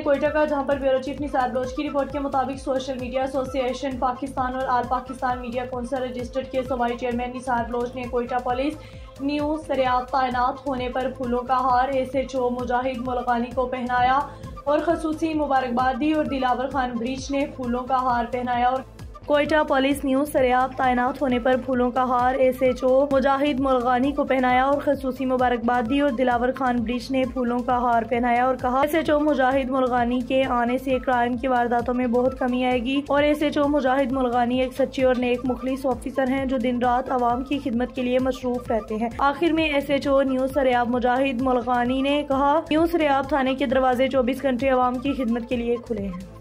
कोयटा का, जहां पर ब्यूरो चीफ निसार बलोच की रिपोर्ट के मुताबिक सोशल मीडिया एसोसिएशन पाकिस्तान और all Pakistan media council registered के सूबाई चेयरमैन निसार बलोच ने कोयटा पुलिस न्यू सरियात तैनात होने पर फूलों का हार SHO मुजाहिद मुल्कानी को पहनाया और खसूसी मुबारकबाद दी और दिलावर खान ब्रीच ने फूलों का हार पहनाया। और कोयटा पुलिस न्यू सरियात तैनात होने पर फूलों का हार SHO मुजाहिद मुल्कानी को पहनाया और खसूसी मुबारकबाद दी और दिलावर खान ब्रीच ने फूलों का हार पहनाया और कहा SHO मुजाहिद मुल्कानी के आने से क्राइम की वारदातों में बहुत कमी आएगी और SHO मुजाहिद मुल्कानी एक सच्चे और नेक मुखलिस ऑफिसर हैं जो दिन रात आवाम की खिदमत के लिए मशरूफ रहते हैं। आखिर में SHO न्यू सरियात मुजाहिद मुल्कानी ने कहा, न्यू सरियात थाने के दरवाजे 24 घंटे आवाम की खिदमत के लिए खुले हैं।